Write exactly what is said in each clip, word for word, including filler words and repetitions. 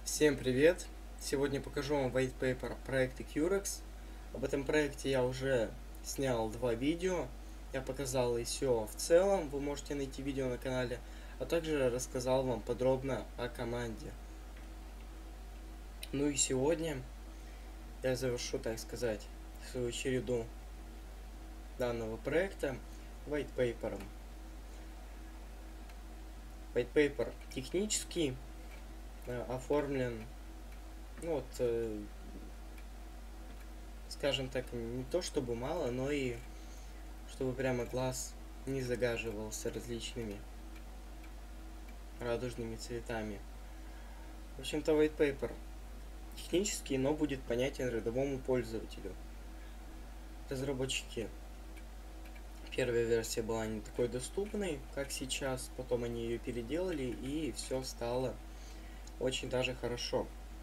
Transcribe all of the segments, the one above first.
Всем привет! Сегодня покажу вам white paper проекта Curex. Об этом проекте я уже снял два видео. Я показал и все в целом, вы можете найти видео на канале, а также рассказал вам подробно о команде. Ну и сегодня я завершу, так сказать, свою череду данного проекта white paper. White paper технический, оформлен, ну вот, э, скажем так, не то чтобы мало, но и чтобы прямо глаз не загаживался различными радужными цветами. В общем-то, white paper технический, но будет понятен рядовому пользователю. Разработчики, первая версия была не такой доступной, как сейчас, потом они ее переделали, и все стало очень даже хорошо.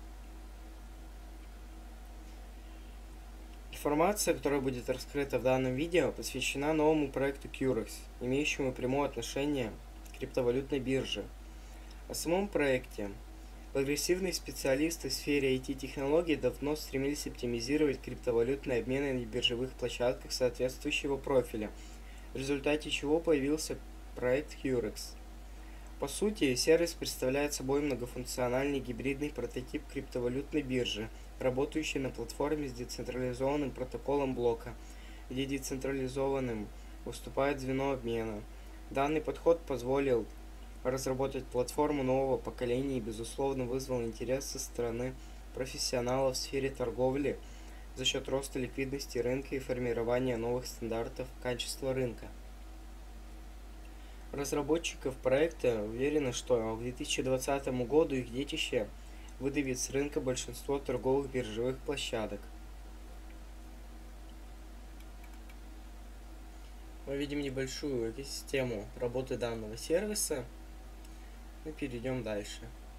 Информация, которая будет раскрыта в данном видео, посвящена новому проекту Curex, имеющему прямое отношение к криптовалютной бирже. О самом проекте. Прогрессивные специалисты в сфере ай ти-технологий давно стремились оптимизировать криптовалютные обмены на биржевых площадках соответствующего профиля, в результате чего появился проект Curex. По сути, сервис представляет собой многофункциональный гибридный прототип криптовалютной биржи, работающий на платформе с децентрализованным протоколом блока, где децентрализованным выступает звено обмена. Данный подход позволил разработать платформу нового поколения и, безусловно, вызвал интерес со стороны профессионалов в сфере торговли за счет роста ликвидности рынка и формирования новых стандартов качества рынка. Разработчиков проекта уверены, что к две тысячи двадцатому году их детище выдавит с рынка большинство торговых биржевых площадок. Мы видим небольшую экосистему работы данного сервиса. Мы перейдем дальше.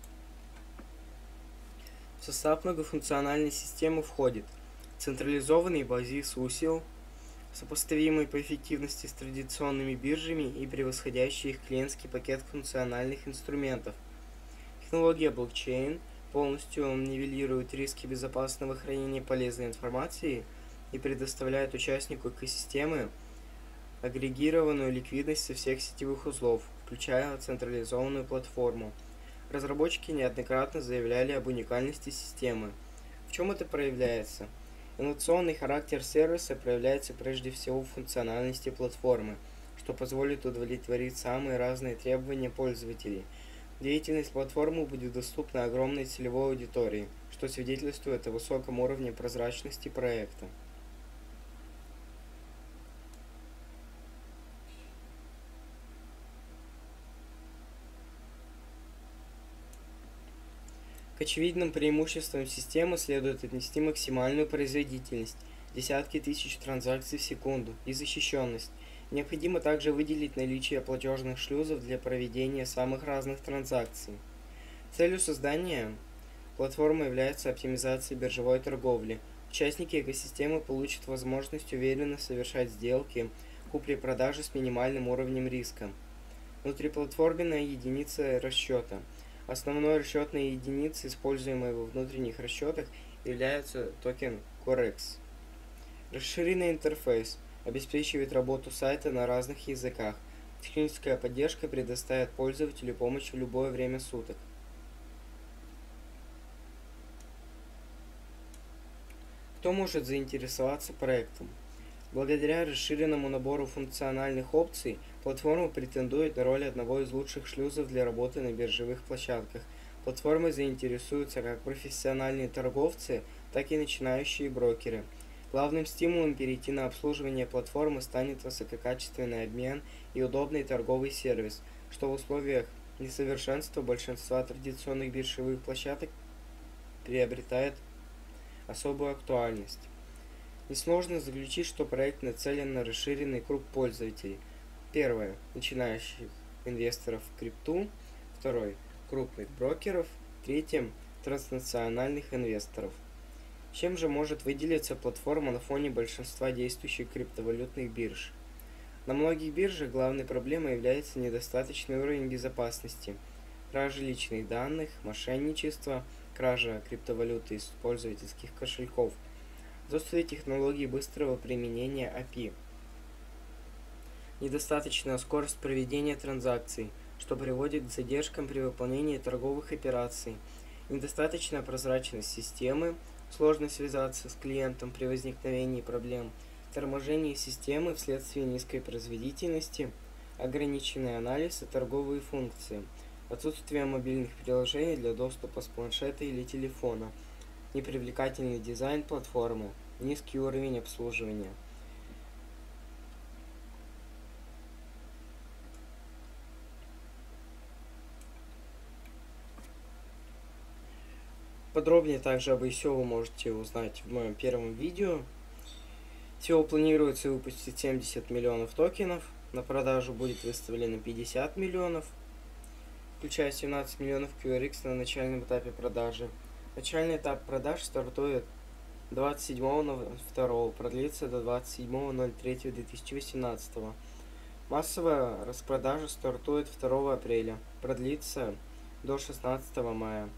В состав многофункциональной системы входит централизованный базис усил, сопоставимый по эффективности с традиционными биржами и превосходящий их клиентский пакет функциональных инструментов. Технология блокчейн полностью нивелирует риски безопасного хранения полезной информации и предоставляет участнику экосистемы агрегированную ликвидность со всех сетевых узлов, включая централизованную платформу. Разработчики неоднократно заявляли об уникальности системы. В чем это проявляется? Инновационный характер сервиса проявляется прежде всего в функциональности платформы, что позволит удовлетворить самые разные требования пользователей. Деятельность платформы будет доступна огромной целевой аудитории, что свидетельствует о высоком уровне прозрачности проекта. К очевидным преимуществам системы следует отнести максимальную производительность, десятки тысяч транзакций в секунду, и защищенность. Необходимо также выделить наличие платежных шлюзов для проведения самых разных транзакций. Целью создания платформы является оптимизация биржевой торговли. Участники экосистемы получат возможность уверенно совершать сделки купли-продажи с минимальным уровнем риска. Внутриплатформенная единица расчета. Основной расчетной единицей, используемой во внутренних расчетах, является токен Curex. Расширенный интерфейс обеспечивает работу сайта на разных языках. Техническая поддержка предоставит пользователю помощь в любое время суток. Кто может заинтересоваться проектом? Благодаря расширенному набору функциональных опций, платформа претендует на роль одного из лучших шлюзов для работы на биржевых площадках. Платформой заинтересуются как профессиональные торговцы, так и начинающие брокеры. Главным стимулом перейти на обслуживание платформы станет высококачественный обмен и удобный торговый сервис, что в условиях несовершенства большинства традиционных биржевых площадок приобретает особую актуальность. Несложно заключить, что проект нацелен на расширенный круг пользователей. Первое – начинающих инвесторов в крипту. Второй – крупных брокеров. Третье – транснациональных инвесторов. Чем же может выделиться платформа на фоне большинства действующих криптовалютных бирж? На многих биржах главной проблемой является недостаточный уровень безопасности, кражи личных данных, мошенничество, кража криптовалюты из пользовательских кошельков, отсутствие технологий быстрого применения эй пи ай, недостаточная скорость проведения транзакций, что приводит к задержкам при выполнении торговых операций, недостаточная прозрачность системы, сложно связаться с клиентом при возникновении проблем, торможение системы вследствие низкой производительности, ограниченный анализ и торговые функции, отсутствие мобильных приложений для доступа с планшета или телефона, непривлекательный дизайн платформы, низкий уровень обслуживания. Подробнее также об ай си о вы можете узнать в моем первом видео. Всего планируется выпустить семьдесят миллионов токенов. На продажу будет выставлено пятьдесят миллионов, включая семнадцать миллионов кью ар икс на начальном этапе продажи. Начальный этап продаж стартует двадцать седьмого ноль второго, продлится до двадцать седьмого ноль третьего две тысячи восемнадцатого. Массовая распродажа стартует второго апреля, продлится до шестнадцатого мая.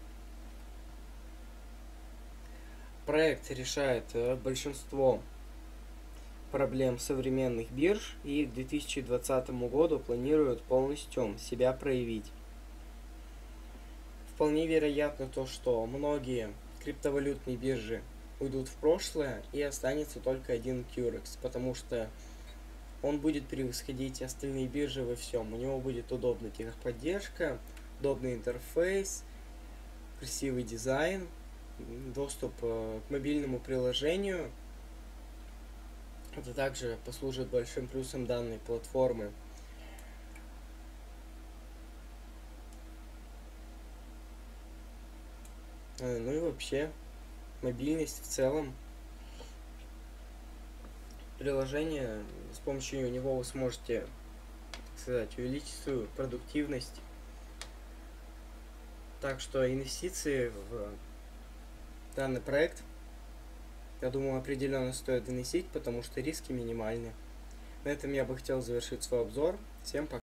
Проект решает большинство проблем современных бирж и к две тысячи двадцатому году планирует полностью себя проявить. Вполне вероятно то, что многие криптовалютные биржи уйдут в прошлое и останется только один Curex, потому что он будет превосходить остальные биржи во всем. У него будет удобная техподдержка, удобный интерфейс, красивый дизайн, доступ к мобильному приложению. Это также послужит большим плюсом данной платформы. Ну и вообще, мобильность в целом. Приложение, с помощью него вы сможете, так сказать, увеличить свою продуктивность. Так что инвестиции в данный проект, я думаю, определенно стоит вносить, потому что риски минимальны. На этом я бы хотел завершить свой обзор. Всем пока.